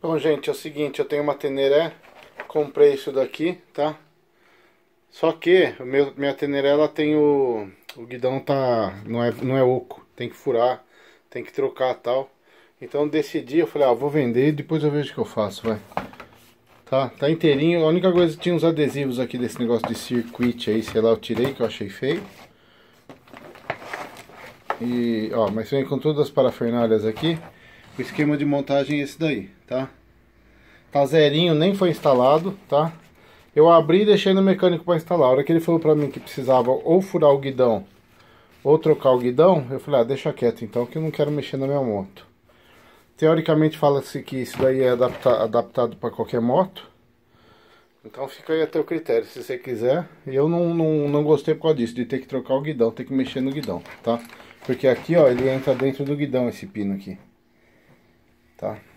Bom, gente, é o seguinte, eu tenho uma Teneré, comprei isso daqui, tá? Só que minha Teneré, ela tem o guidão não é oco, tem que furar, tem que trocar tal. Então eu decidi, eu falei, vou vender e depois eu vejo o que eu faço, vai. Tá inteirinho, a única coisa tinha uns adesivos aqui desse negócio de circuit aí, sei lá, eu tirei que eu achei feio. E, ó, mas vem com todas as parafernálias aqui. O esquema de montagem é esse daí, tá? Tá zerinho, nem foi instalado, tá? Eu abri e deixei no mecânico para instalar. A hora que ele falou pra mim que precisava ou furar o guidão ou trocar o guidão, eu falei, deixa quieto então, que eu não quero mexer na minha moto. Teoricamente fala-se que isso daí é adaptado para qualquer moto. Então fica aí a teu critério, se você quiser. Eu não gostei por causa disso, de ter que trocar o guidão, ter que mexer no guidão, tá? Porque aqui, ó, ele entra dentro do guidão, esse pino aqui. Tá?